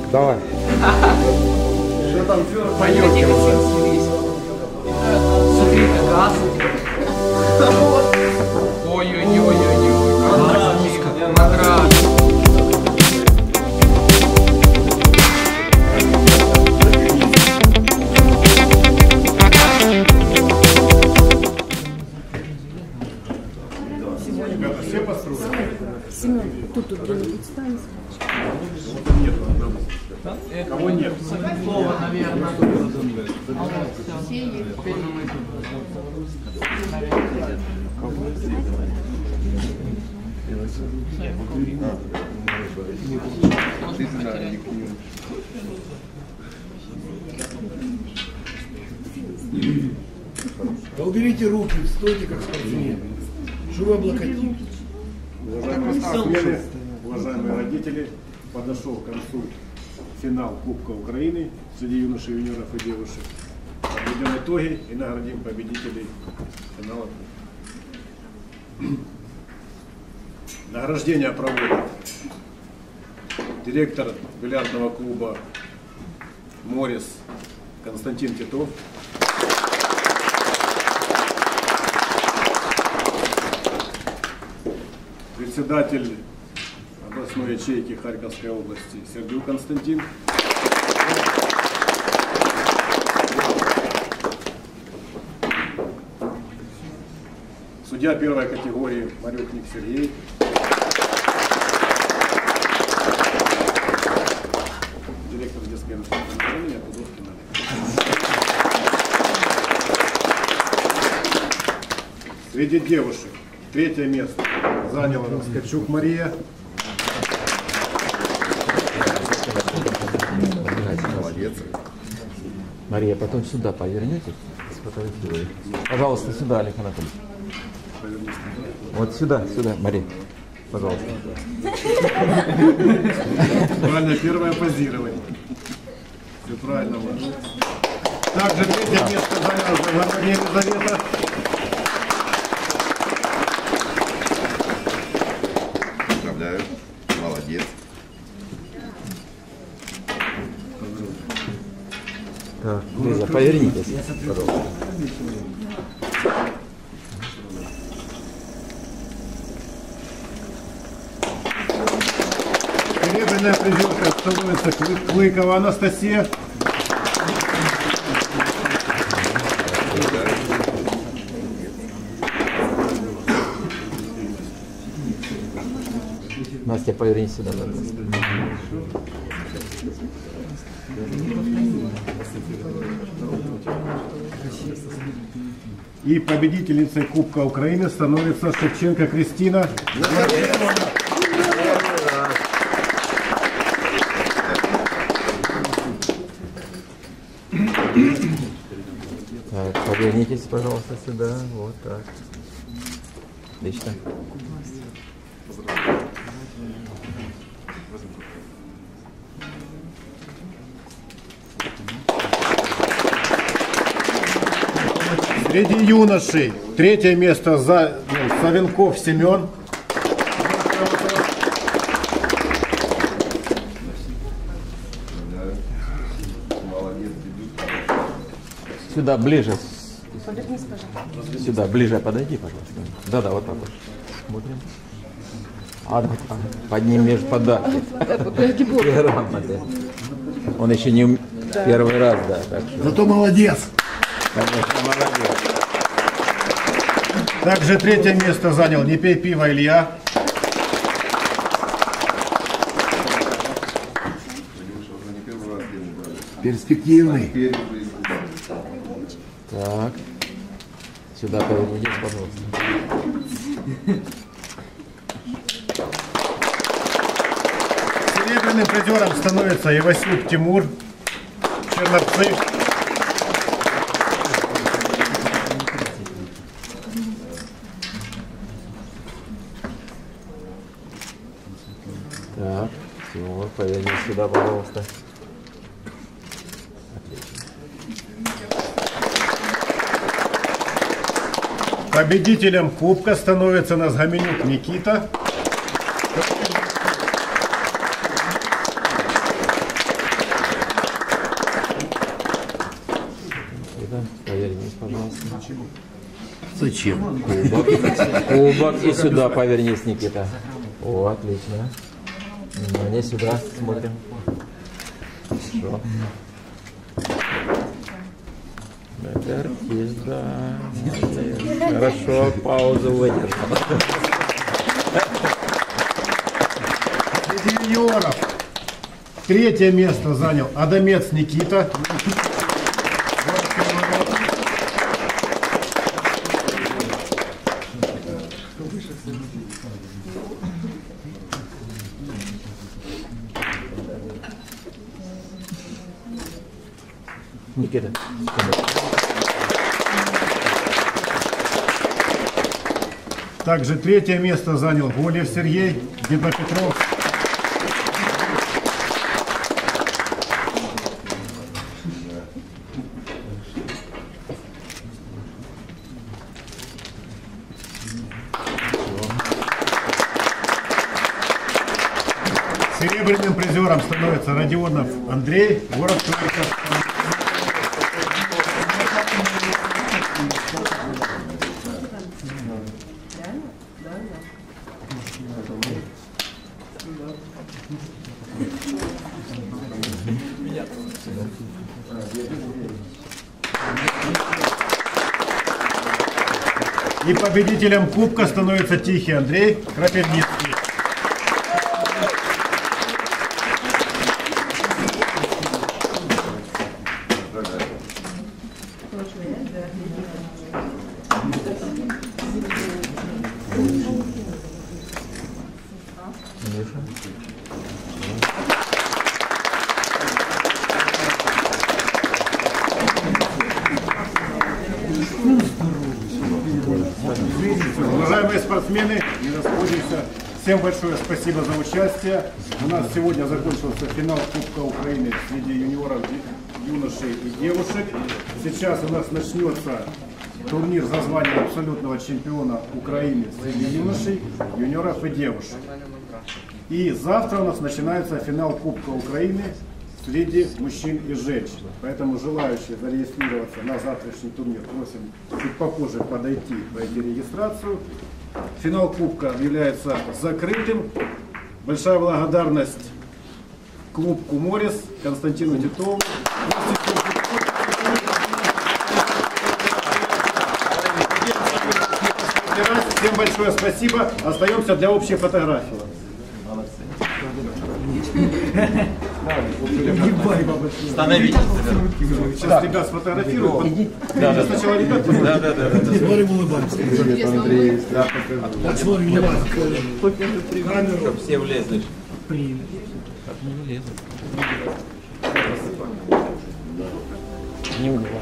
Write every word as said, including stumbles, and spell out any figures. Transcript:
Давай. Что там поет? Смотри, газ. Ой-ой-ой-ой-ой. Наград. Ребята, все построили? Семен, тут тут где-нибудь стань. Кого нет? Слово, наверное. Все есть. Да уберите руки, стойте как спортсмены. Что вы облокотите? Уважаемые спортсмены, уважаемые родители, подошел к концу финал Кубка Украины среди юношей, юниоров и девушек. Подведем итоги и наградим победителей финала. Награждение проводит директор бильярдного клуба «Морис» Константин Титов. Председатель областной ячейки Харьковской области Сергей Константин. Судья первой категории Марютник Сергей. Директор детской управления Пудовкин Олег. Среди девушек третье место заняла Раскачук Мария. Молодец. Мария, потом сюда повернетесь, сфотографируете. Пожалуйста, сюда, Олег Анатольевич. Вот сюда, сюда, Мария. Пожалуйста. Правильно, первое позирование. Все правильно, Маша. Также третье место заняла Городня Елизавета. Поздравляю. Молодец. Так, Лиза, повернитесь, пожалуйста. Серебряная призерка становится Клыкова Анастасия. Настя, повернись сюда. И победительницей Кубка Украины становится Шевченко Кристина. Так, повернитесь, пожалуйста, сюда. Вот так. Отлично. Среди юношей третье место за ну, Савенков Семен. Молодец. Сюда, ближе. Повернись, пожалуйста. Сюда, ближе подойди, пожалуйста. Да-да, вот так вот. Смотрим. А, да, а, поднимешь подарки. Грамоты. Он еще не ум... первый раз, да. Так что, Зато молодец. конечно, молодец. Также третье место занял Не пей пиво Илья. Перспективный. Так. Сюда повернитесь, пожалуйста. Серебряным призером становится Ивасюк Тимур. Черновцы. Так, все, повернись сюда, пожалуйста. Победителем Кубка становится Назгаменюк Никита. Повернись, пожалуйста. Зачем? Кубок. Кубок. И сюда повернись, Никита. О, отлично. Внимание, сюда смотрим. Хорошо. Это артист, да. Хорошо, паузу выдержал. Среди юниоров третье место занял Адамец Никита. Никита. Также третье место занял Голев Сергей, Днепропетровск. Серебряным призером становится Родионов Андрей, город Туриков. И победителем кубка становится Тихий Андрей Крапивницкий. Уважаемые спортсмены, не расходимся. Всем большое спасибо за участие. У нас сегодня закончился финал Кубка Украины среди юниоров, юношей и девушек. Сейчас у нас начнется турнир за звание абсолютного чемпиона Украины среди юношей, юниоров и девушек. И завтра у нас начинается финал Кубка Украины среди мужчин и женщин. Поэтому желающие зарегистрироваться на завтрашний турнир просим чуть попозже подойти, пройти регистрацию. Финал Кубка является закрытым. Большая благодарность клубу Морис, Константину Титову. Всем большое спасибо. Остаемся для общей фотографии. Становитесь. Сейчас ребят сфотографируют. Да, да, Сначала ребят, да, да, да, да, да. Смотрим, улыбаемся. Смотрим, внимательно. Камеру. Чтоб все влезли. Блин. Как не влезут. Не влезут.